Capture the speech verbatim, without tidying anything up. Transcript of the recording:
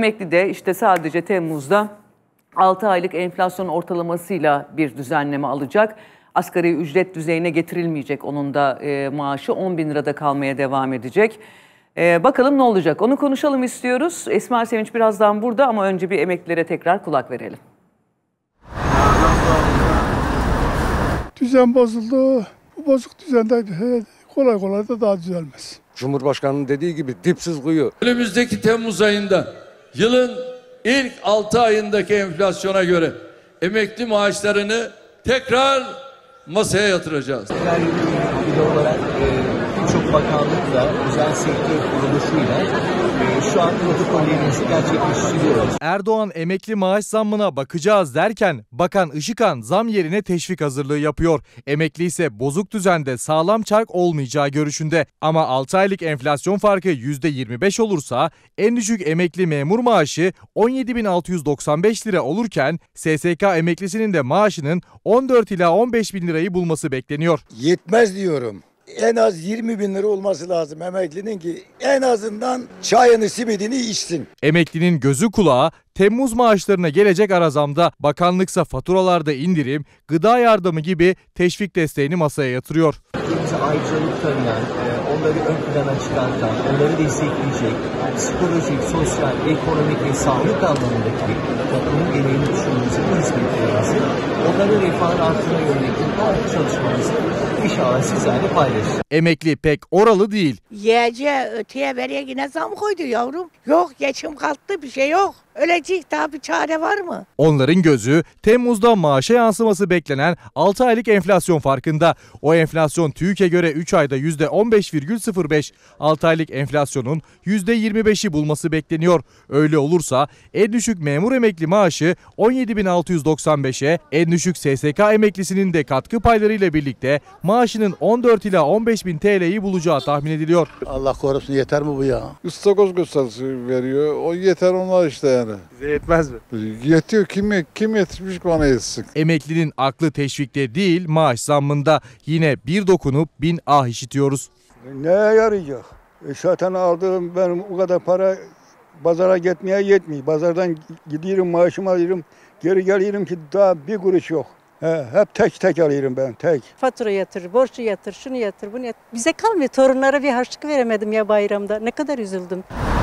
Emekli de işte sadece Temmuz'da altı aylık enflasyon ortalamasıyla bir düzenleme alacak. Asgari ücret düzeyine getirilmeyecek, onun da e, maaşı on bin lirada kalmaya devam edecek. E, bakalım ne olacak, onu konuşalım istiyoruz. Esma Sevinç birazdan burada ama önce bir emeklilere tekrar kulak verelim. Düzen bozuldu. Bu bozuk düzende kolay kolay da daha düzelmez. Cumhurbaşkanının dediği gibi dipsiz kuyu. Önümüzdeki Temmuz ayında yılın ilk altı ayındaki enflasyona göre emekli maaşlarını tekrar masaya yatıracağız. İlgili olarak birçok bakanlıkla, özel sektör kuruluşuyla şu an protokollerimizi gerçekleştiriyoruz. Erdoğan emekli maaş zammına bakacağız derken Bakan Işıkhan zam yerine teşvik hazırlığı yapıyor. Emekli ise bozuk düzende sağlam çark olmayacağı görüşünde. Ama altı aylık enflasyon farkı yüzde yirmi beş olursa en düşük emekli memur maaşı on yedi bin altı yüz doksan beş lira olurken S S K emeklisinin de maaşının on dört ila on beş bin lirayı bulması bekleniyor. Yetmez diyorum. En az yirmi bin lira olması lazım emeklinin ki en azından çayını simidini içsin. Emeklinin gözü kulağı Temmuz maaşlarına gelecek ara zamda. Bakanlıksa faturalarda indirim, gıda yardımı gibi teşvik desteğini masaya yatırıyor. Ülkemize ayrıcalık tanıyan, onları ön plana çıkartan, onları destekleyecek, psikolojik, sosyal, ekonomik ve sağlık anlamındaki toplumun geneğini düşünmemizi, bu hizmetlerimizi, onların refahını artırma yönelik tüm çalışmamızı inşallah sizlerle paylaşacağız. Emekli pek oralı değil. Yiyeceğe, öteye, veriye yine zam koydu yavrum. Yok, geçim kalktı, bir şey yok. Ölecek, daha bir çare var mı? Onların gözü Temmuz'da maaşa yansıması beklenen altı aylık enflasyon farkında. O enflasyon TÜİK'e göre üç ayda yüzde on beş virgül sıfır beş, altı aylık enflasyonun yüzde yirmi beşi bulması bekleniyor. Öyle olursa en düşük memur emekli maaşı on yedi bin altı yüz doksan beşe, en düşük S S K emeklisinin de katkı paylarıyla birlikte maaşının on dört ila on beş bin T L'yi bulacağı tahmin ediliyor. Allah korusun, yeter mi bu ya? İstakoz gösterisi veriyor. O yeter onlar işte yani. Size yetmez mi? Yetiyor. Kim, kim yetişmiş bana yetsin. Emeklinin aklı teşvikte değil, maaş zammında. Yine bir dokunup bin ah işitiyoruz. Neye yarayacak? E zaten aldığım benim o kadar para pazara gitmeye yetmiyor. Pazardan gidiyorum, maaşımı alıyorum. Geri geliyorum ki daha bir kuruş yok. He, hep tek tek alıyorum ben, tek. Fatura yatır, borcu yatır, şunu yatır, bunu yatır. Bize kalmıyor. Torunlara bir harçlık veremedim ya bayramda. Ne kadar üzüldüm.